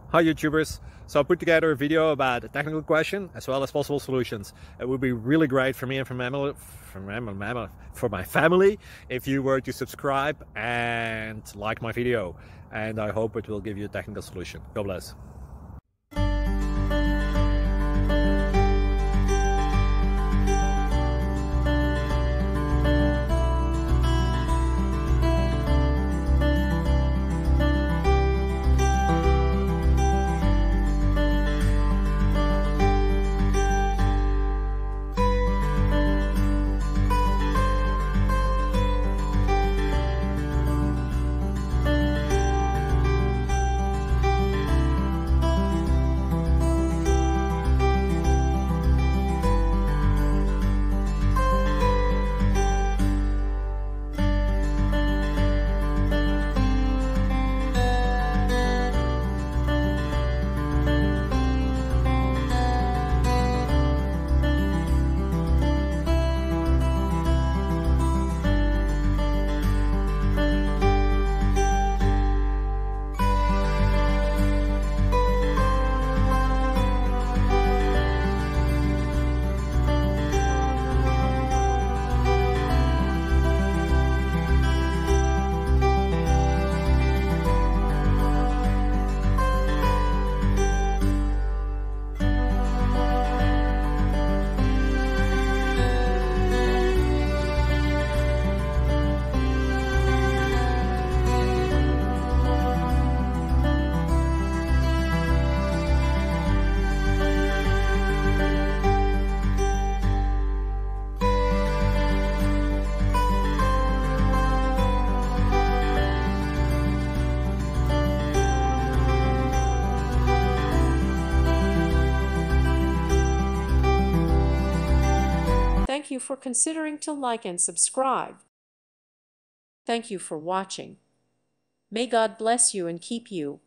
Hi YouTubers! So I put together a video about a technical question as well as possible solutions. It would be really great for me and for my family if you were to subscribe and like my video, and I hope it will give you a technical solution. God bless. Thank you for considering to like and subscribe. Thank you for watching. May God bless you and keep you.